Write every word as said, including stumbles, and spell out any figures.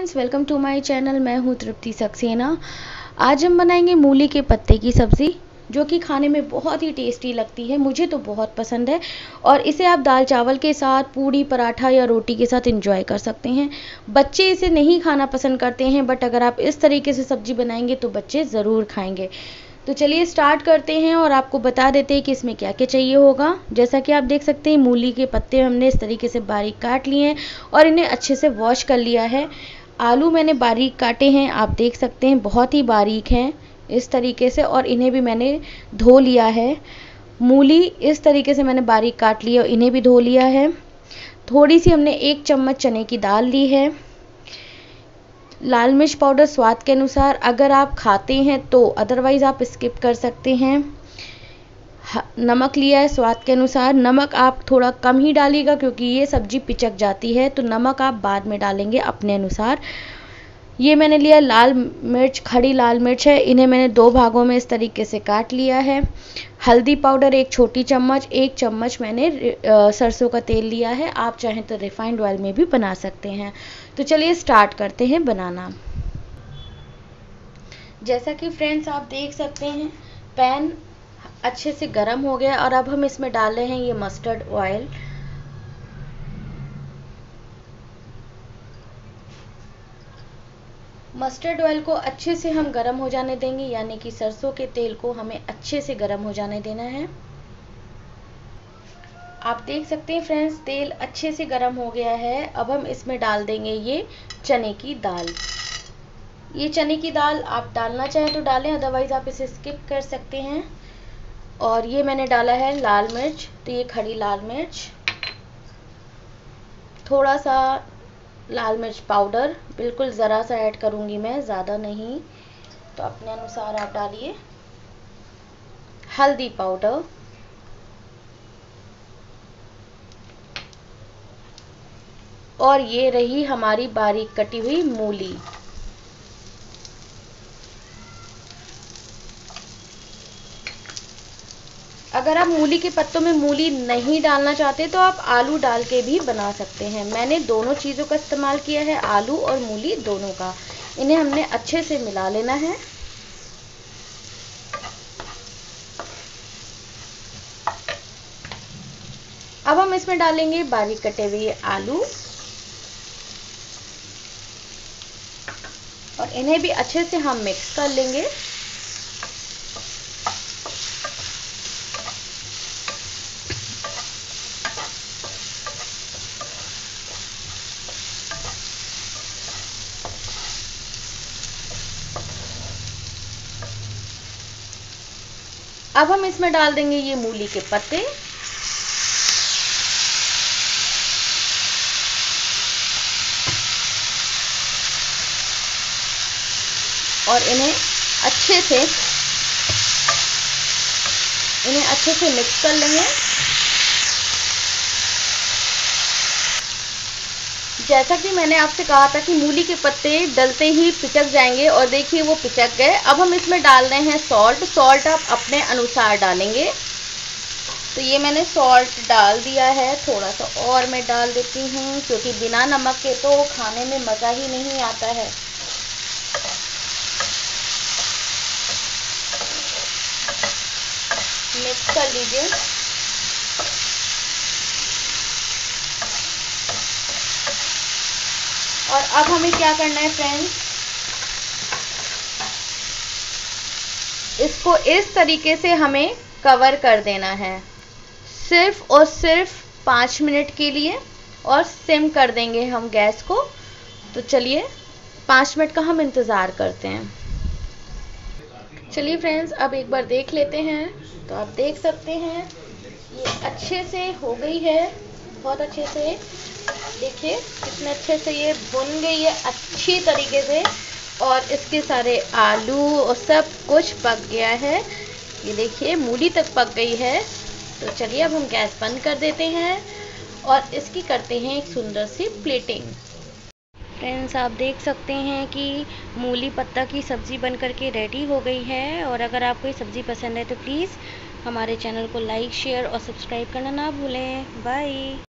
Friends, welcome to my channel. मैं हूं तृप्ति सक्सेना। आज हम बनाएंगे मूली के पत्ते की सब्ज़ी, जो कि खाने में बहुत ही टेस्टी लगती है। मुझे तो बहुत पसंद है और इसे आप दाल चावल के साथ, पूड़ी, पराठा या रोटी के साथ एंजॉय कर सकते हैं। बच्चे इसे नहीं खाना पसंद करते हैं, बट अगर आप इस तरीके से सब्ज़ी बनाएंगे तो बच्चे ज़रूर खाएंगे। तो चलिए स्टार्ट करते हैं और आपको बता देते हैं कि इसमें क्या क्या चाहिए होगा। जैसा कि आप देख सकते हैं, मूली के पत्ते हमने इस तरीके से बारीक काट लिए हैं और इन्हें अच्छे से वॉश कर लिया है। आलू मैंने बारीक काटे हैं, आप देख सकते हैं बहुत ही बारीक हैं इस तरीके से, और इन्हें भी मैंने धो लिया है। मूली इस तरीके से मैंने बारीक काट लिया और इन्हें भी धो लिया है। थोड़ी सी हमने एक चम्मच चने की दाल ली है। लाल मिर्च पाउडर स्वाद के अनुसार, अगर आप खाते हैं तो, अदरवाइज़ आप स्किप कर सकते हैं। नमक लिया है स्वाद के अनुसार। नमक आप थोड़ा कम ही डालिएगा क्योंकि ये सब्ज़ी पिचक जाती है, तो नमक आप बाद में डालेंगे अपने अनुसार। ये मैंने लिया लाल मिर्च, खड़ी लाल मिर्च है, इन्हें मैंने दो भागों में इस तरीके से काट लिया है। हल्दी पाउडर एक छोटी चम्मच, एक चम्मच मैंने सरसों का तेल लिया है। आप चाहें तो रिफाइंड ऑयल में भी बना सकते हैं। तो चलिए स्टार्ट करते हैं बनाना। जैसा कि फ्रेंड्स आप देख सकते हैं, पैन अच्छे से गर्म हो गया और अब हम इसमें डाल रहे हैं ये मस्टर्ड ऑयल। मस्टर्ड ऑयल को अच्छे से हम गरम हो जाने देंगे, यानी कि सरसों के तेल को हमें अच्छे से गरम हो जाने देना है। आप देख सकते हैं फ्रेंड्स, तेल अच्छे से गरम हो गया है। अब हम इसमें डाल देंगे ये चने की दाल। ये चने की दाल आप डालना चाहें तो डालें, अदरवाइज आप इसे स्किप कर सकते हैं। और ये मैंने डाला है लाल मिर्च, तो ये खड़ी लाल मिर्च, थोड़ा सा लाल मिर्च पाउडर, बिल्कुल ज़रा सा ऐड करूँगी मैं, ज़्यादा नहीं, तो अपने अनुसार आप डालिए। हल्दी पाउडर, और ये रही हमारी बारीक कटी हुई मूली। अगर आप मूली के पत्तों में मूली नहीं डालना चाहते तो आप आलू डाल के भी बना सकते हैं। मैंने दोनों चीज़ों का इस्तेमाल किया है, आलू और मूली दोनों का। इन्हें हमने अच्छे से मिला लेना है। अब हम इसमें डालेंगे बारीक कटे हुए आलू और इन्हें भी अच्छे से हम मिक्स कर लेंगे। अब हम इसमें डाल देंगे ये मूली के पत्ते और इन्हें अच्छे से इन्हें अच्छे से मिक्स कर लेंगे। जैसा कि मैंने आपसे कहा था कि मूली के पत्ते डलते ही पिचक जाएंगे, और देखिए वो पिचक गए। अब हम इसमें डाल रहे हैं सॉल्ट। सॉल्ट आप अपने अनुसार डालेंगे। तो ये मैंने सॉल्ट डाल दिया है, थोड़ा सा और मैं डाल देती हूँ क्योंकि बिना नमक के तो खाने में मज़ा ही नहीं आता है। मिक्स कर लीजिए। और अब हमें क्या करना है फ्रेंड्स, इसको इस तरीके से हमें कवर कर देना है, सिर्फ और सिर्फ पाँच मिनट के लिए, और सिम कर देंगे हम गैस को। तो चलिए पाँच मिनट का हम इंतज़ार करते हैं। चलिए फ्रेंड्स, अब एक बार देख लेते हैं। तो आप देख सकते हैं ये अच्छे से हो गई है, बहुत अच्छे से। देखिए कितने अच्छे से ये भुन गई है अच्छी तरीके से, और इसके सारे आलू और सब कुछ पक गया है। ये देखिए मूली तक पक गई है। तो चलिए अब हम गैस बंद कर देते हैं और इसकी करते हैं एक सुंदर सी प्लेटिंग। फ्रेंड्स, आप देख सकते हैं कि मूली पत्ता की सब्ज़ी बनकर के रेडी हो गई है। और अगर आपको ये सब्ज़ी पसंद है तो प्लीज़ हमारे चैनल को लाइक, शेयर और सब्सक्राइब करना ना भूलें। बाय।